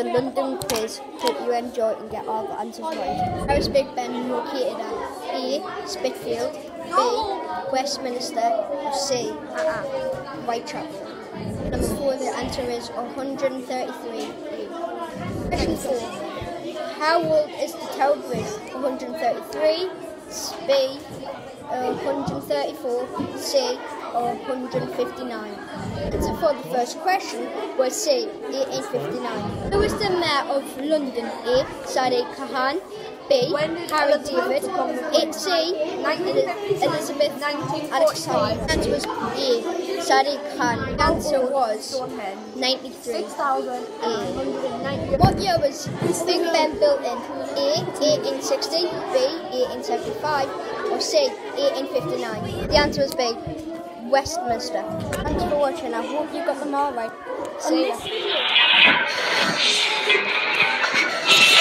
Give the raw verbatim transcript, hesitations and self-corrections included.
London quiz. Hope you enjoy and get all the answers right. Where is Big Ben located at? A. Spitfield, B. Westminster, or C. Uh-uh. Whitechapel. Number four, the answer is one hundred thirty-three. Question four. How old is the Tower Bridge? one hundred thirty-three, B. Uh, one hundred thirty-four, C. or one hundred fifty-nine. Answer for the first question was C. eighteen fifty-nine. Who is the Mayor of London? A. Sadiq Khan, B. Harry David, C. Elizabeth Alexander. The answer was A. Sadiq Khan. The answer was ninety-three. A. What year was Big Ben built in? A. eighteen sixty, B. eighteen seventy-five, or C. eighteen fifty-nine. The answer was B. Westminster. Thanks for watching. I hope you got them all right. See ya.